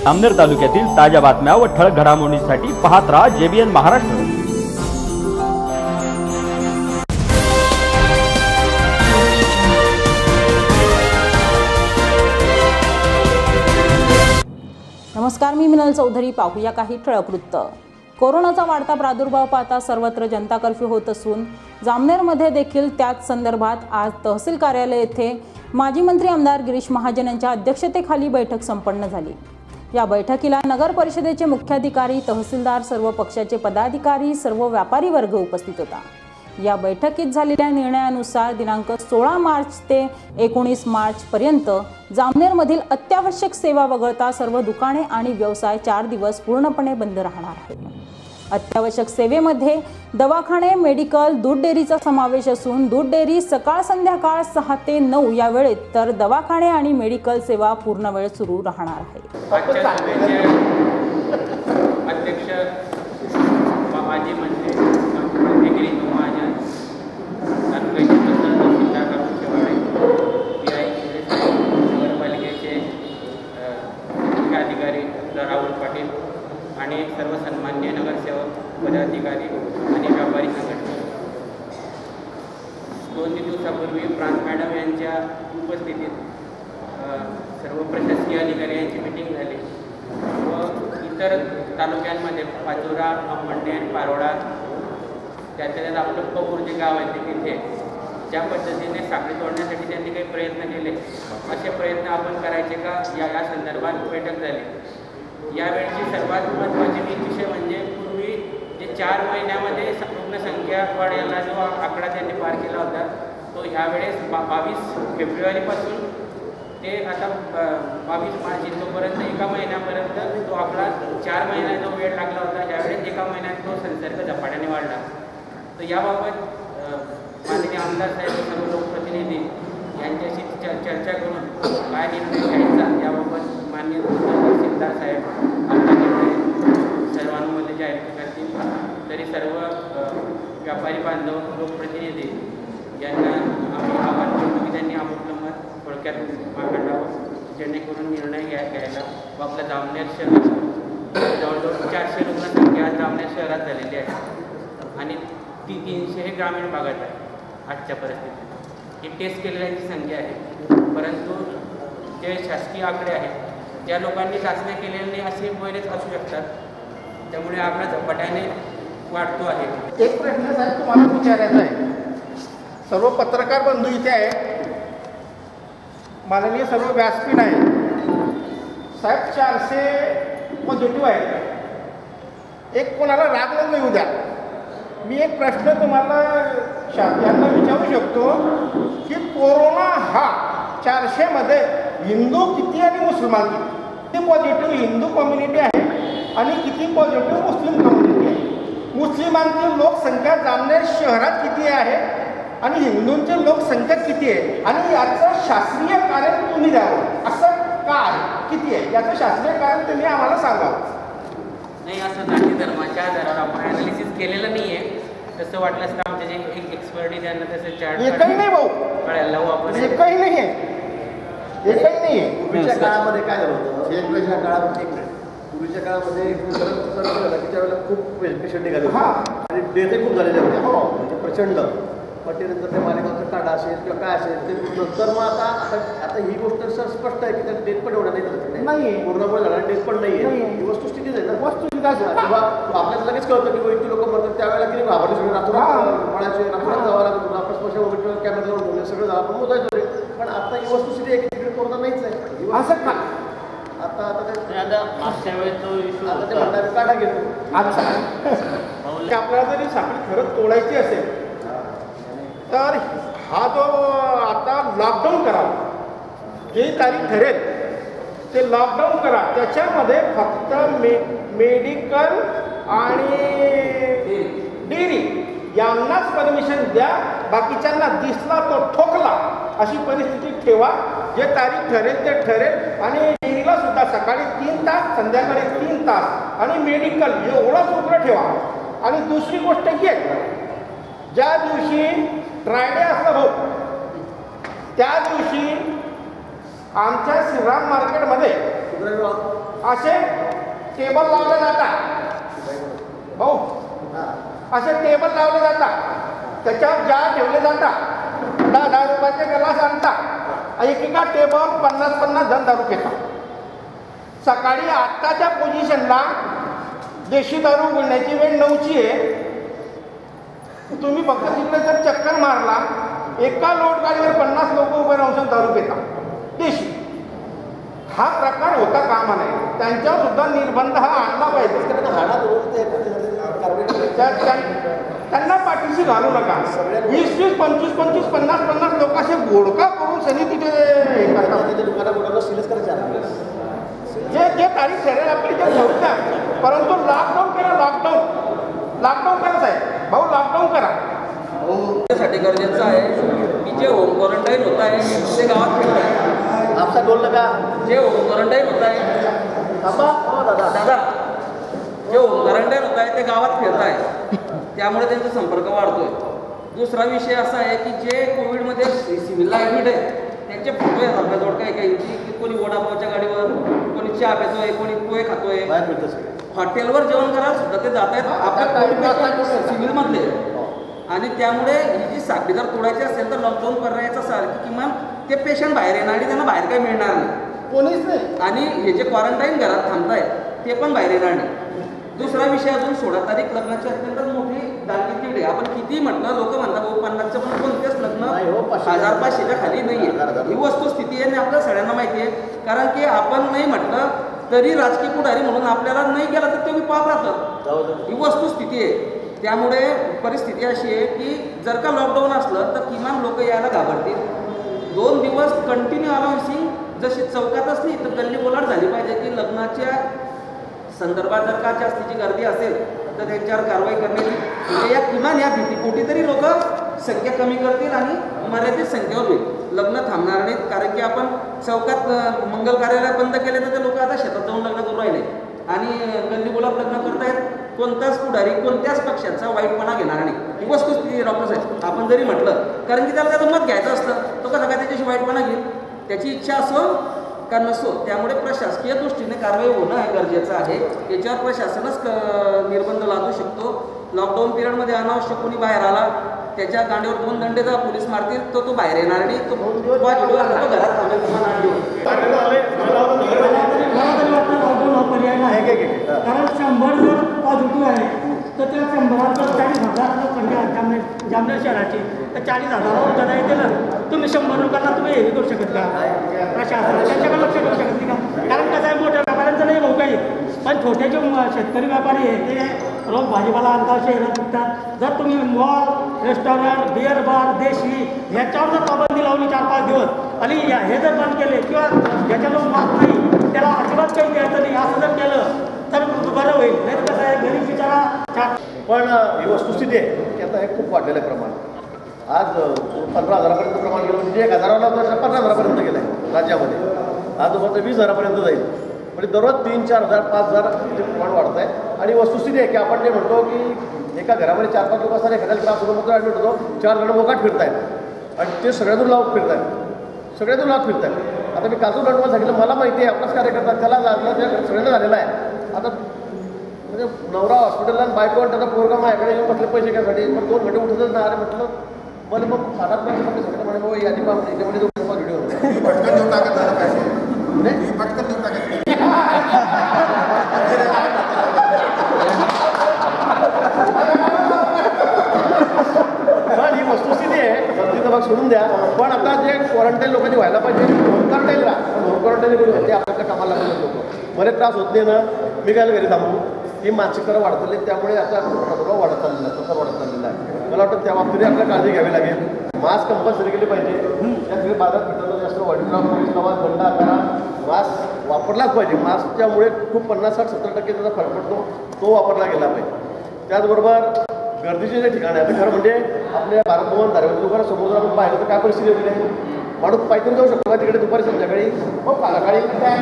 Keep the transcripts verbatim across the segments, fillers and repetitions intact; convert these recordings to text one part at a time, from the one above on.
जामनेर तालुक्यातील ताज्या बातम्या व ठळक घडामोडींसाठी पाहत राहा जेबीएन महाराष्ट्र। नमस्कार, मी मिनल चौधरी। पाहूया काही ठळक वृत्त। कोरोनाचा वाढता प्रादुर्भाव पाहता सर्वत्र जनता कर्फ्यू होत असून जामनेरमध्ये देखील त्याच संदर्भात आज तहसील कार्यालय येथे माजी मंत्री आमदार गिरीश महाजन यांच्या अध्यक्षतेखाली बैठक संपन्न झाली। या बैठकीला नगर परिषदेचे मुख्याधिकारी, तहसीलदार, सर्व पक्षाचे पदाधिकारी, सर्व व्यापारी वर्ग उपस्थित होता। या बैठकीत झालेल्या निर्णयानुसार दिनांक सोळा मार्च ते एकोणीस मार्च पर्यंत जामनेरमधील अत्यावश्यक सेवा वगळता सर्व दुकाने आणि व्यवसाय चार दिवस पूर्णपणे बंद राहणार आहेत। अत्यावश्यक सेवेमध्ये दवाखाने, मेडिकल, दूध डेअरीचा समावेश असून दूध डेअरी सकाळ संध्याकाळ सहा ते नऊ या वेळेत, तर दवाखाने आणि मेडिकल सेवा पूर्ण वेळ सुरू राहणार आहे। अध्यक्ष माजी मंत्री गिरीश महाजन, तालुक्याचे तहसीलदार राहुल शेवाळे, पी आय नगरपालिकेचे अधिकारी राहुल पाटील आणि सर्व सन्मान्य नगरसेवक, पदाधिकारी आणि व्यापारी संघटना। दोन दिवसापूर्वी प्रांत मॅडम यांच्या उपस्थितीत सर्व प्रशासकीय अधिकारी यांची मीटिंग झाली व इतर तालुक्यांमध्ये पाचोरा, अंबंडे आणि पारोळा, त्याच्या त्यात आपलं पगूर जे गाव आहे तिथे ज्या पद्धतीने साखळी तोडण्यासाठी त्यांनी काही प्रयत्न केले, असे प्रयत्न आपण करायचे का या या संदर्भात बैठक झाली। यावेळची सर्वात महत्त्वाचे विषय म्हणजे पूर्वी जे चार महिन्यामध्ये रुग्णसंख्या वाढायला जो आकडा त्यांनी पार केला होता, तो ह्यावेळेस बा बावीस फेब्रुवारीपासून ते आता बावीस मार्च तोपर्यंत एका महिन्यापर्यंत तो आकडा चार महिन्यात जो वेळ लागला होता, ह्यावेळेस एका महिन्यात तो संसर्ग झपाट्याने वाढला। तर याबाबत माननीय आमदार साहेब, सर्व लोकप्रतिनिधी यांच्याशी चर्चा करून काय निर्णय घ्यायचा याबाबत माननीय तहसीलदार साहेब आपला निर्णय सर्वांमध्ये जाहीर करतील। तरी सर्व व्यापारी बांधव, लोकप्रतिनिधी यांना आम्ही आवाहन करतो की त्यांनी आपलं मत थोडक्यात मांडावं, जेणेकरून निर्णय घ्या घ्यायला व आपल्या जामनेर शहरात जवळजवळ चारशे रुग्णसंख्या जामनेर शहरात झालेली आहे आणि ती तीनशे हे ग्रामीण भागात आहे। आजच्या परिस्थितीत ही टेस्ट केलेल्यांची संख्या आहे, परंतु जे शासकीय आकडे आहेत ज्या लोकांनी चाचण्या केलेल्या नाही असे बरेच असू शकतात, त्यामुळे आकडा झपाट्याने वाढतो आहे। एक प्रश्न साहेब तुम्हाला विचारायचा आहे, सर्व पत्रकार बंधू इथे आहे, माननीय सर्व व्यासपीठ आहे साहेब, चारशे पॉझिटिव्ह आहेत। एक कोणाला राग न येऊ द्या, मी एक प्रश्न तुम्हाला यांना विचारू शकतो की कोरोना हा चारशेमध्ये हिंदू किती आणि मुसलमान किती? किती पॉझिटिव्ह हिंदू कम्युनिटी आहे आणि किती पॉझिटिव्ह मुस्लिम कम्युनिटी आहे? मुस्लिमांची लोकसंख्या जामनेर शहरात किती आहे आणि हिंदूंची लोकसंख्या किती आहे आणि याचं शास्त्रीय कारण तुम्ही द्यावं, असं का आहे, किती आहे याचं शास्त्रीय कारण तुम्ही आम्हाला सांगावं। नाही, असं जाती धर्माच्या आधारावर आपण ॲनालिसिस केलेलं नाही आहे। तसं वाटलं असतं आमचे जे एक एक्सपर्ट त्यांना तसं चार्ट एकही नाही भाऊ, कळायला लावू आपण। एकही नाही आहे, एकही नाही आहे। पूर्वीच्या काळामध्ये काय झालं होतं, एक काळामध्ये एक पूर्वीच्या काळामध्ये झालं की त्यावेळेला खूप पेशंट निघाले होते आणि डेथही खूप झालेले होते, हो म्हणजे प्रचंड। पण ते नंतर ते मालेगावचा काढा असेल किंवा काय असेल ते नंतर मग आता आता आता ही गोष्ट सर स्पष्ट आहे की त्या डेथ पण एवढा नाही करत नाही, कोरोनामुळे झाला डेथ पण नाही आहे, ही वस्तुस्थितीच आहे ना, वस्तुस्थिती आहे। किंवा आपल्याला लगेच कळतं की इतकी लोक मरतात, त्यावेळेला किती घाबरले सगळे, रात्र पळायचे, रात्रात जावं लागत होतं, आपण स्पर्श वगैरे कॅमेरा लावून ठेवले, सगळं झालं आपण मोजायचं रे। पण आता ही वस्तुस्थिती एक तिकडे कोरोना नाहीच आहे, असं का आता आता ते आता मागच्या वेळेस तो इश्यू आता ते म्हणणार काढा घेतो। अच्छा, आपल्याला जरी साखळी खरंच तोडायची असेल तर हा जो आता लॉकडाऊन करा, जी तारीख ठरेल ते लॉकडाऊन करा, त्याच्यामध्ये फक्त मे मेडिकल आणि डेअरी यांनाच परमिशन द्या, बाकीच्यांना दिसला तो ठोकला अशी परिस्थिती ठेवा। जे तारीख ठरेल ते ठरेल आणि डेअरीला सुद्धा सकाळी तीन तास, संध्याकाळी तीन तास आणि मेडिकल एवढंच उघडं ठेवा। आणि दुसरी गोष्ट ही आहे, ज्या दिवशी ड्रायडे असला भाऊ त्या दिवशी आमच्या श्रीराम मार्केटमध्ये असे टेबल लावले जातात हो, असे टेबल लावले जातात, त्याच्यावर जार ठेवले जातात, दहा दहा रुपयाचे ग्लास आणतात, एकेका टेबल पन्नास पन्नास जण दारू घेतात. सकाळी आत्ताच्या पोझिशनला देशी दारू गुळण्याची वेळ नऊची आहे. तुम्ही फक्त तिकडे जर चक्कर मारला, एका लोट गाडीवर पन्नास लोक उभे राहून दारू घेतात देशी. हा प्रकार होता कामा नये, त्यांच्यावर सुद्धा निर्बंध हा आणला पाहिजे. त्यांना पाठीशी घालू नका. वीस वीस पंचवीस पंचवीस पन्नास पन्नास लोक असे गोडका करून सनी तिथे हे करतात. जे जे तारीख ठरेल आपली ते ठेवू द्या, परंतु लॉकडाऊन करा. लॉकडाऊन लॉकडाऊन करा साहेब भाऊ, लॉकडाऊन करा. त्यासाठी गरजेचं आहे की जे होम क्वारंटाईन होत आहे ते गावात फिरत आहे. आपसा बोललं का? जे होम क्वारंटाईन होत आहे दादा दादा जे होम क्वारंटाईन होत आहे ते गावात फिरत आहे, त्यामुळे त्यांचा संपर्क वाढतोय. दुसरा विषय असा आहे की जे कोविडमध्ये सिव्हिलला ॲडमिट आहे त्यांचे फोटो आहेत आपल्याजवळ काही काहींची, की कोणी वडापावच्या गाडीवर, कोणी चहा पितोय, कोणी पोहे खातोय, हॉटेलवर जेवण करायला सुद्धा ते जात आहेत आपल्या सिव्हिलमधले. आणि त्यामुळे ही जी साखळी जर तोडायची असेल तर लॉकडाऊन पर्यायाचा असाल की किमान ते पेशंट बाहेर येणार आणि त्यांना बाहेर काही मिळणार नाही, कोणीच नाही. आणि हे जे क्वारंटाईन घरात थांबतायत ते पण बाहेर येणार नाही. दुसरा विषय अजून सोळा तारीख लग्नाची अत्यंत मोठी दालकी तीड आहे. आपण किती म्हटलं लोक म्हणतात भाऊ पन्नासचं पण कोणतेच लग्न हजार पाचशेच्या खाली नाही आहे. ही वस्तुस्थिती आहे आणि आपल्या सगळ्यांना माहिती आहे. कारण की आपण नाही म्हटलं तरी राजकीय पुढारी म्हणून आपल्याला नाही गेला तर तुम्ही पाहत राहतात. ही वस्तुस्थिती आहे. त्यामुळे परिस्थिती अशी आहे की जर का लॉकडाऊन असलं तर किमान लोक यायला घाबरतील. दोन दिवस कंटिन्यू अनाउन्सिंग जशी चौकातच नाही तर गल्ली बोलाट झाली पाहिजे की लग्नाच्या संदर्भात जर का जास्तीची गर्दी असेल तर त्यांच्यावर कारवाई करण्याची, म्हणजे या किमान या भीतीपोटी तरी लोक संख्या कमी करतील आणि मर्यादित संख्येवर होईल. लग्न थांबणार नाहीत, कारण की आपण चौकात मंगल कार्यालय बंद केले तर ते लोक आता शेतात जाऊन लग्न करून राहिले आणि गल्ली बोलाट लग्न करतायत. कोणताच पुढारी कोणत्याच पक्षाचा वाईटपणा घेणार नाही. ही वस्तुस्थिती डॉक्टर साहेब आपण जरी म्हटलं, कारण की त्याला त्याचं मत घ्यायचं असतं, तो कसा काय त्याच्याशी वाईटपणा घेईल, त्याची इच्छा असो का नसो. त्यामुळे प्रशासकीय दृष्टीने कारवाई होणं हे गरजेचं आहे. याच्यावर प्रशासनच क निर्बंध लादू शकतो. लॉकडाऊन पिरियडमध्ये अनावश्यक कोणी बाहेर आला त्याच्या गांडीवर दोन दंडे जर पोलीस मारतील तो तो बाहेर येणार नाही, तो तो घरात थांबेल किंवा आठ दिवस. पर्याय नाही, कारण शंभर जर पॉझिटिव्ह आहे तर त्या शंभरात जर चाळीस हजार संख्या जामनेर जामनेर शहराची तर चाळीस हजारावर जरा येते ना. तुम्ही शंभर लोकांना तुम्ही हे करू शकत का? प्रशासन त्यांच्याकडे लक्ष देऊ शकत नाही का? कारण कसं आहे मोठ्या व्यापाऱ्यांचं नाही भाऊ काही, पण छोटे जे शेतकरी व्यापारी आहे ते रोज भाजीपाला आणतात, शहरात विकतात. जर तुम्ही मॉल, रेस्टॉरंट, बिअर बार, देशी ह्याच्यावर जर पाबंदी लावली चार पाच दिवस आणि हे जर बंद केले किंवा ज्याच्यावर मास्क नाही त्याला अजिबात काही द्यायचं नाही असं जर केलं तर बरं होईल. नाही तर कसं आहे गरीब बिचारा. पण ही वस्तुस्थिती आहे की आता हे खूप वाढलेलं आहे प्रमाण. आज पंधरा हजारापर्यंत प्रमाण गेलं, म्हणजे एक हजाराला पंधरा हजारापर्यंत गेलं आहे राज्यामध्ये. आज मात्र वीस हजारापर्यंत जाईल. म्हणजे दररोज तीन चार हजार पाच हजार इथे प्रमाण वाढत आहे. आणि वस्तुस्थिती आहे की आपण जे म्हणतो की एका घरामध्ये चार पाच लोक असतात, एखाद्याला त्रास होतो मात्र ॲडमिट होतो, चार जण मोकाट फिरत आहेत आणि ते सगळ्यातून लावून फिरत आहेत सगळ्यातून लावून फिरत आहेत. आता मी काजू गंडवाला सांगितलं, मला माहिती आहे आपलाच कार्यकर्ता त्याला झालं सगळ्यांना झालेला आहे. आता म्हणजे नवरा हॉस्पिटलला आणि बायको आणि त्याचा पोरगा माझ्याकडे येऊन म्हटलं पैसे घ्यासाठी, पण दोन घंटे उठतच नाही. अरे म्हटलं मला मग साधात पैसे सांगितलं म्हणे बाबा यादी पा याच्यामध्ये दोन रुपये व्हिडिओ पटकन देऊन टाकत झालं पाहिजे नाही पटकन देऊन टाकायचं. पण ही वस्तुस्थिती आहे, गर्दीचा भाग सोडून द्या. पण आता जे क्वारंटाईन लोकांनी व्हायला पाहिजे होम क्वारंटाईन राहा, होम क्वारंटाईन करून ते आपल्याला कामाला लागले लोक बरेच त्रास होत नाही ना. मी काय घरी थांबू, ही मानसिकता वाढतली, त्यामुळे आता प्रादुर्भाव वाढत चाललेला आहे, तसा वाढत चाललेला आहे. मला वाटतं त्या बाबतीत आपल्याला काळजी घ्यावी लागेल. मास्क कंपल्सरी केली पाहिजे. त्यासाठी बाजारात भेटलं जास्त वडीलराव पोलीस लावा दंडा करा. मास्क वापरलाच पाहिजे. मास्कच्यामुळे खूप पन्नास साठ सत्तर टक्के त्याचा फरक पडतो, तो वापरला गेला पाहिजे. त्याचबरोबर गर्दीचे जे ठिकाण आहे, आता खरं म्हणजे आपल्या भारत भवन धार्मिक दुकानं समोर आपण पाहिलं तर काय परिस्थिती होती आहे. माणूस पायथून जाऊ शकतो का तिकडे दुपारी संध्याकाळी? हो काळाकाळी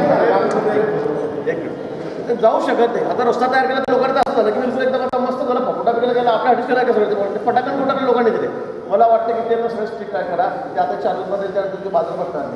एक जाऊ शकत नाही. आता रस्ता तयार केला तर लोकांचं असं झालं की बिलकुल एकदम आता मस्त झालं, फटाका बिला गेला आपल्या हडीस केला कसं ते फटाकन फटाकन लोकांनी दिले. मला वाटतं की ते सगळं स्ट्रिक्ट काय करा, ते आता चालूमध्ये त्यानंतर ते बाजार पडणार नाही.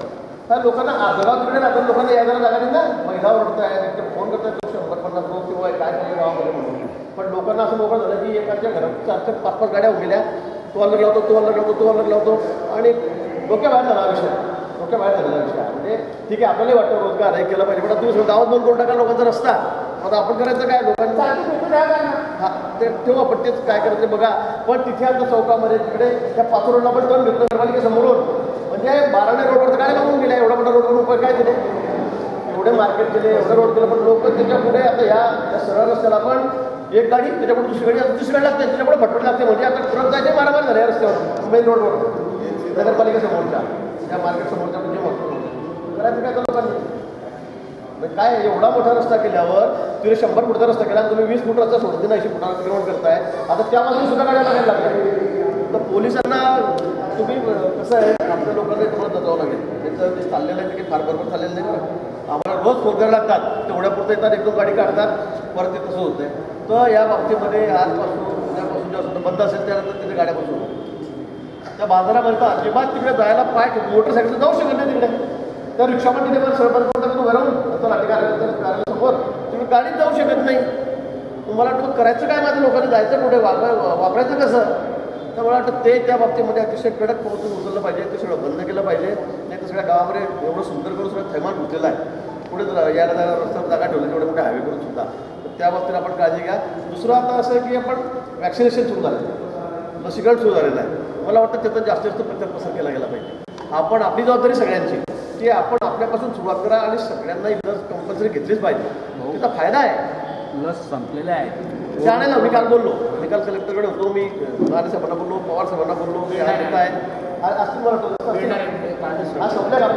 त्या लोकांना आजगाव तिकडे राहतात लोकांना यायला जागा नाही ना महिला ओरडत आहेत फोन करतात शंभर पन्नास लोक किंवा काय चाललं गावामध्ये म्हणून पण लोकांना असं मोकळं झालं की एकाच्या घरात चार चार पाच पाच गाड्या उभेल्या तो अलग लावतो तो अलग लावतो तो अलग लावतो आणि डोक्याबाहेर झाला विषय डोक्याबाहेर झालेला विषय म्हणजे ठीक आहे आपल्यालाही वाटतं रोजगार हे केलं पाहिजे पण तुम्ही गावात बंद करून टाका लोकांचा रस्ता आता आपण करायचं काय लोकांना हा ते ठेवू आपण तेच काय करायचं बघा पण तिथे आता चौकामध्ये तिकडे त्या पाचोडला पण टर्न घेतलं नगरपालिकेसमोरून म्हणजे बाराणे रोडवर गाड्या लागून गेल्या एवढा मोठा रोडवर उपाय काय दिले एवढे मार्केट केले एवढं रोड केलं पण लोक त्याच्या पुढे आता ह्या सरळ रस्त्याला पण एक गाडी त्याच्यापुढे दुसरी गाडी दुसरी गाडी लागते त्याच्यापुढे फटफट लागते म्हणजे आता ट्रक जायचे मारामारी झाले या रस्त्यावर मेन रोडवर नगरपालिकेसमोरच्या त्या मार्केट समोरच्या म्हणजे मोठं करायचं काय लोकांनी काय एवढा मोठा रस्ता केल्यावर तुम्ही शंभर फुटचा रस्ता केला तुम्ही वीस फूट रस्ता सोडून ऐंशी फुटावर अतिक्रमण करताय आता त्यामध्ये सुद्धा गाड्या लागायला लागल्या तर पोलिसांना तुम्ही कसं आहे आपल्या लोकांना तुम्हाला जावं लागेल त्यांचं जे चाललेलं आहे ते काही फार बरोबर चाललेलं नाही बरं आम्हाला रोज फोन करायला लागतात तेवढ्यापुरतं येतात एकदम गाडी काढतात परत ते तसं होतं आहे तर या बाबतीमध्ये आजपासून उद्यापासून जेव्हा बंद असेल त्यानंतर तिथे गाड्या बसून त्या बाजारामध्ये तर अजिबात तिकडे जायला पाय मोटरसायकल जाऊ शकत नाही तिकडे त्या रिक्षा पण तिथे बरं सरपंच म्हणतात उभं राहून आता लाठी कार्यालयासमोर तुम्ही गाडीत जाऊ शकत नाही तुम्हाला वाटतं करायचं काय माझ्या लोकांनी जायचं कुठे वापर वापरायचं कसं तर मला वाटतं ते त्या बाबतीमध्ये अतिशय कडक पाऊल उचललं पाहिजे ते सगळं बंद केलं पाहिजे नाही तर सगळ्या गावामध्ये एवढं सुंदर करून सगळं थैमान उठलेलं आहे पुढे यायला जायला रस्त्यावर जागा ठेवली तेवढे मोठे हायवे करून सुद्धा तर त्या बाबतीत आपण काळजी घ्या दुसरं आता असं आहे की आपण वॅक्सिनेशन सुरू झालं लसीकरण सुरू झालेलं आहे मला वाटतं त्याचा जास्तीत जास्त प्रचार प्रसार केला गेला पाहिजे आपण आपली जबाबदारी सगळ्यांची की आपण आपल्यापासून सुरुवात करा आणि सगळ्यांना ही लस कंपल्सरी घेतलीच पाहिजे त्याचा फायदा आहे लस संपलेल्या आहेत ते आणायला मी काल बोललो मी काल कलेक्टरकडे होतो मी राणे साहेबांना बोललो पवार साहेबांना बोललो मी आणत आहे असतील मला हा संपल्या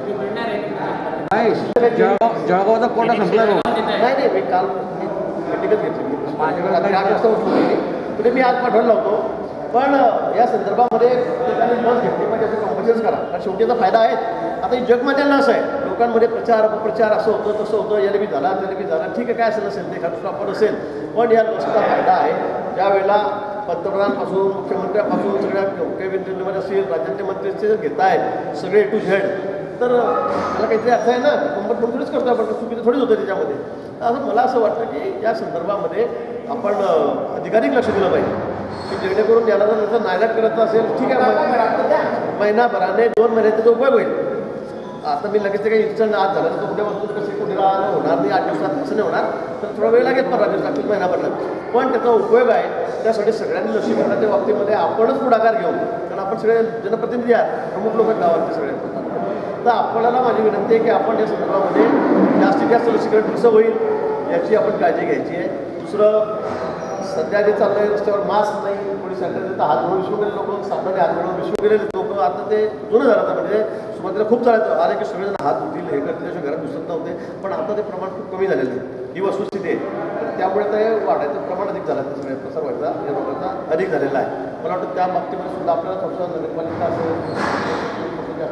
जळगावचा कोटा संपला नाही नाही मी काल मी मीटिंगच घेतली माझ्याकडे रात्री आठ वाजता उठली तरी मी आज पाठवला होतो पण या संदर्भामध्ये त्यांनी लस घेतली पाहिजे असं कंपल्सरीच करा कारण शेवटी याचा फायदा आहे आता ही जगमध्ये लस आहे लोकांमध्ये प्रचार अपप्रचार असं होतं तसं होतं याने बी झाला त्याने बी झाला ठीक आहे काय असेल असेल ते खातं आपण असेल पण या लसीचा फायदा आहे ज्यावेळेला पंतप्रधानपासून मुख्यमंत्र्यापासून सगळ्या केंद्रीय असेल राज्यातले मंत्री जर घेत आहेत सगळे ए टू झेड तर त्याला काहीतरी अर्थ आहे ना कंपनी थोडीच करतो आपण चुकीचं थोडीच होतं त्याच्यामध्ये असं मला असं वाटतं की या संदर्भामध्ये आपण अधिकाधिक लक्ष दिलं पाहिजे की जेणेकरून ज्याला जर त्याचा नायनाट करायचं असेल ठीक आहे महिनाभराने दोन महिने त्याचा उपयोग होईल आता मी लगेच ते काही इन्स्टंट आज झालं तर कुठे वस्तू कसे कुठे होणार नाही आठ दिवसात असं नाही होणार तर थोडा वेळ लागेल पंधरा दिवस लागतील महिनाभर लागतील पण त्याचा उपयोग आहे त्यासाठी सगळ्यांनी लसीकरणाच्या बाबतीमध्ये आपणच पुढाकार घेऊ कारण आपण सगळे जनप्रतिनिधी आहात प्रमुख लोक गावातले सगळे तर आपल्याला माझी विनंती आहे की आपण या संदर्भामध्ये जास्तीत जास्त लसीकरण कसं होईल याची आपण काळजी घ्यायची आहे दुसरं सध्या जे चाललं आहे रस्त्यावर मास्क नाही कोणी सॅनिटायझर तर हात धुवून विसरून गेले लोक साबणाने हात धुवून विसरून गेले लोक आता ते जुनं झालं होतं म्हणजे सुरुवातीला खूप चालायचं आले की सगळेजण हात धुतील हे करतील त्याच्या घरात दिसत नव्हते पण आता ते प्रमाण खूप कमी झालेलं आहे ही वस्तुस्थिती आहे त्यामुळे ते वाढायचं प्रमाण अधिक झालं आहे सगळ्या प्रसार व्हायचा या रोगाचा अधिक झालेला आहे मला वाटतं त्या बाबतीमध्ये सुद्धा आपल्याला थोडंसं नगरपालिका असेल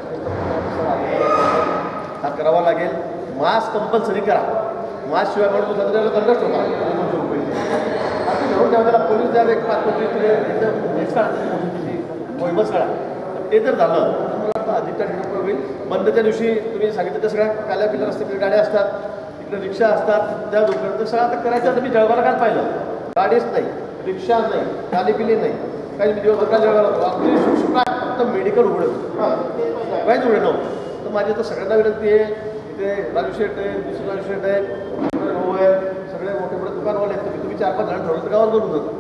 हा करावा लागेल मास्क कंपल्सरी करा मास्क शिवाय म्हणून दुसऱ्या त्याला दंडच होता दोनशे रुपये आता घेऊन ठेवायला पोलीस द्या एक पाच पंचवीस हेच काढा मोहिमच काढा तर ते जर झालं तर मला वाटतं अधिकच्या ठिकाणी होईल बंदच्या दिवशी तुम्ही सांगितलं त्या सगळ्या काल्या पिल्या रस्त्याकडे गाड्या असतात इकडे रिक्षा असतात त्या लोकांना सगळं आता करायचं तर मी जळगावला काय पाहिलं गाडीच नाही रिक्षा नाही गाडी पिली नाही काही मी दिवस जळगावला होतो अगदी शुष्काळ फक्त मेडिकल उघडं काहीच उघडे नव्हतं तर माझी तर सगळ्यांना विनंती आहे इथे राजू शेठ आहे दुसरं राजू शेठ आहे भाऊ आहे सगळे मोठे मोठे दुकानवाले आहेत तुम्ही तुम्ही चार पाच जण ठरवलं तर गावात बोलून जातो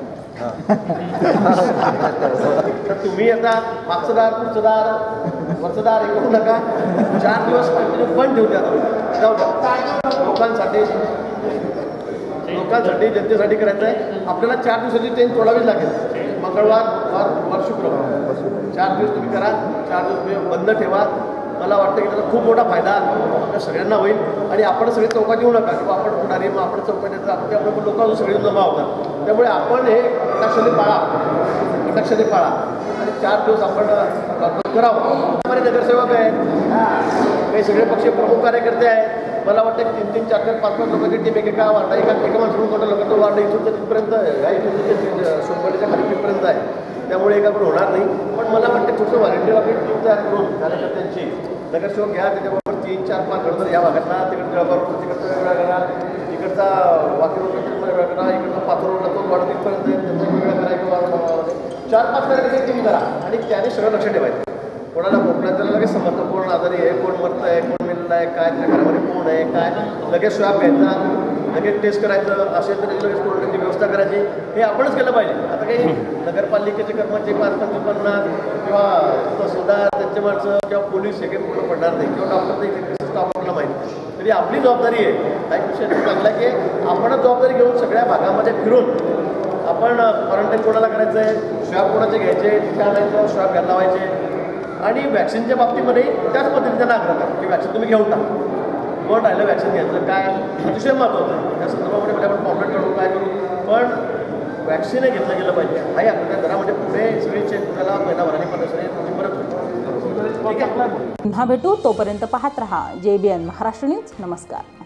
तर तुम्ही आता मागचं दार पुढचं दार वरचं दार हे करू नका चार दिवस कंटिन्यू बंद ठेवून द्या जाऊ द्या लोकांसाठी लोकांसाठी जनतेसाठी करायचं आहे आपल्याला चार दिवसाची ट्रेन तोडावीच लागेल मंगळवार बुधवार गुरुवार शुक्रवार चार दिवस तुम्ही करा चार दिवस तुम्ही बंद ठेवा मला वाटतं की त्याचा खूप मोठा फायदा आपल्या सगळ्यांना होईल आणि आपण सगळे चौकात येऊ नका किंवा आपण पुढारी मग आपण चौकात येतात आपण त्यामुळे लोकांना सगळे जमा होतात त्यामुळे आपण हे कटाक्षाने पाळा कटाक्षाने पाळा आणि चार दिवस आपण लॉकडाऊन करावं हमारे नगरसेवक आहेत काही सगळे पक्ष प्रमुख कार्यकर्ते आहेत मला वाटतं की तीन तीन चार चार पाच पाच लोकांची टीम एकेका वार्डा एका एका माणसाकडून मोठ्या लोकांचं वार्ड इथून तर तिथपर्यंत ह्या इथून सोनवाडीच्या खाली तिथपर्यंत आहे त्यामुळे एका पण होणार नाही पण मला वाटतं छोटं व्हॉलेंटियर आपली टीम तयार करून कार्यकर्त्यांची नगरसेवक घ्या, त्याच्याबरोबर तीन चार पाच घडतर या भागातला तिकडचा बरोबर तिकडचा वेगळा करा, इकडचा वाकी रोडला वेगळा करा, इकडचा पाथर रोडला तो वाढ तिथपर्यंत त्याचा वेगळा करा किंवा चार पाच करायचे टीम करा आणि त्याने सगळं लक्ष ठेवायचं. कोणाला खोकला त्याला लगेच समजतं कोण आजारी आहे, कोण मरतं आहे, कोण मेलेलं आहे, काय त्या घरामध्ये कोण आहे काय, लगेच स्वॅब घ्यायचा, लगेच टेस्ट करायचं, असेल तर लगेच कोणत्याची व्यवस्था करायची. हे आपणच केलं पाहिजे. आता काही नगरपालिकेचे कर्मचारी पाच पंचपन्नास किंवा तहसीलदार त्यांचे माणसं किंवा पोलीस हे काही पूर्ण पडणार नाही किंवा डॉक्टर ते स्टाफ आपल्याला माहिती. तरी आपली जबाबदारी आहे. काही विषय चांगला की आपणच जबाबदारी घेऊन सगळ्या भागामध्ये फिरून आपण क्वारंटाईन कोणाला करायचं आहे, स्वॅब कोणाचे घ्यायचे, तिथे आणायचं, स्वॅब घ्यायला लावायचे. आणि वॅक्सिनच्या बाबतीमध्ये त्याच पद्धतीने त्यांना आग्रह करा की वॅक्सिन तुम्ही घेऊन टाका. कोण राहिलं वॅक्सिन घ्यायचं काय अतिशय महत्त्वाचं आहे. त्या संदर्भामध्ये म्हणजे आपण पॉम्पलेट काढून काय करू, पण वॅक्सिन हे घेतलं गेलं पाहिजे. हाही आपल्या घरामध्ये पुढे स्क्रीन चेक करायला महिनाभराने पद्धतीने तुमची परत होईल. ठीक आहे, पुन्हा भेटू, तोपर्यंत पाहत रहा जे बी एन महाराष्ट्र न्यूज. नमस्कार.